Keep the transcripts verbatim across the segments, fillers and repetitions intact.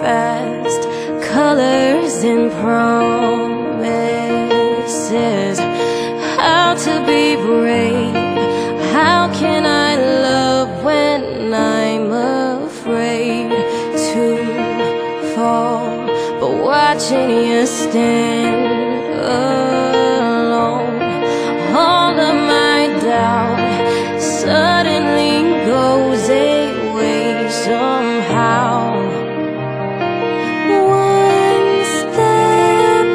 fast, colors and promises. How to be brave, how can I love when I'm afraid to fall? But watching you stand alone, all of my doubt suddenly goes away somehow. One step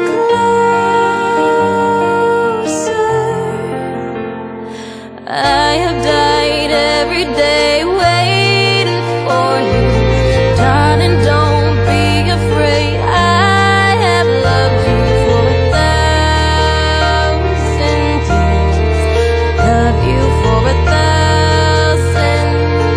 closer, I have died every day waiting for you. Darling, don't be afraid, I have loved you for a thousand years. Love you for a thousand.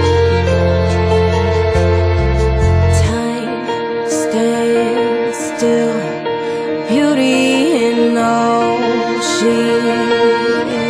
Time stands still, beauty in all she is.